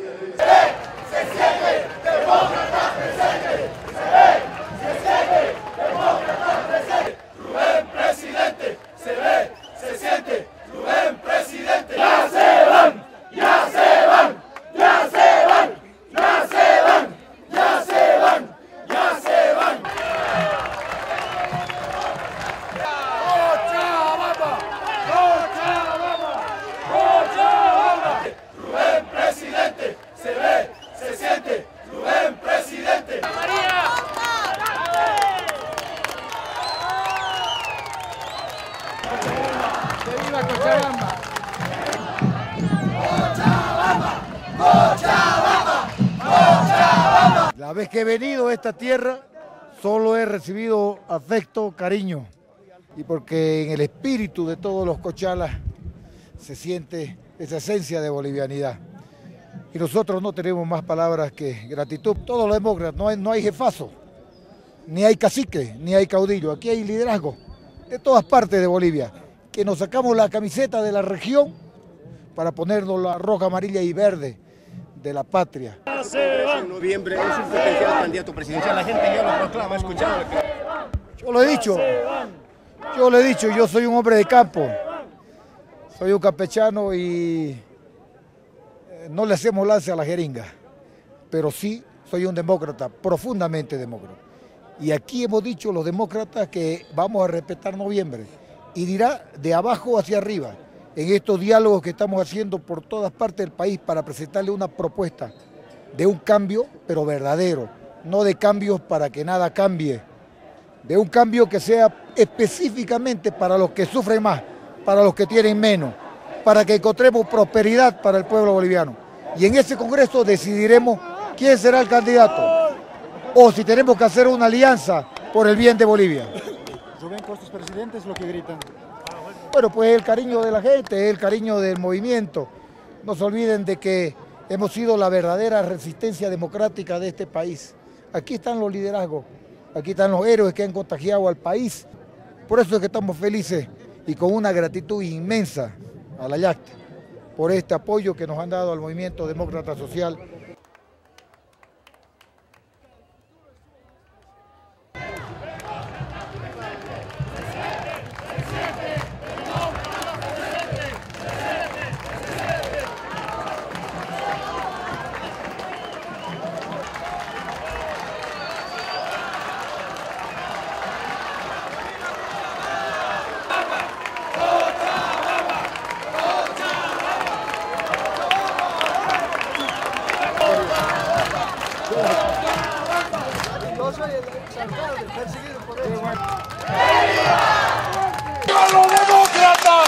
¡Viva Cochabamba! ¡Cochabamba! ¡Cochabamba! ¡Cochabamba! La vez que he venido a esta tierra, solo he recibido afecto, cariño, y porque en el espíritu de todos los cochalas se siente esa esencia de bolivianidad. Y nosotros no tenemos más palabras que gratitud. Todos los demócratas, no hay jefazo, ni hay cacique, ni hay caudillo. Aquí hay liderazgo de todas partes de Bolivia, que nos sacamos la camiseta de la región para ponernos la roja, amarilla y verde de la patria. En noviembre es un potencial candidato presidencial, la gente ya lo proclama, ha escuchado. Yo lo he dicho, yo soy un hombre de campo, soy un campechano y no le hacemos lance a la jeringa, pero sí soy un demócrata, profundamente demócrata. Y aquí hemos dicho los demócratas que vamos a respetar noviembre y dirá de abajo hacia arriba en estos diálogos que estamos haciendo por todas partes del país para presentarle una propuesta de un cambio, pero verdadero, no de cambios para que nada cambie, de un cambio que sea específicamente para los que sufren más, para los que tienen menos, para que encontremos prosperidad para el pueblo boliviano. Y en ese Congreso decidiremos quién será el candidato, o si tenemos que hacer una alianza por el bien de Bolivia. Rubén Costas, presidente, es lo que gritan. Bueno, pues el cariño de la gente, el cariño del movimiento. No se olviden de que hemos sido la verdadera resistencia democrática de este país. Aquí están los liderazgos, aquí están los héroes que han contagiado al país. Por eso es que estamos felices y con una gratitud inmensa a la Yacta por este apoyo que nos han dado al movimiento demócrata social. Yo soy el exalcalde, perseguido por ellos. ¡Viva los demócratas!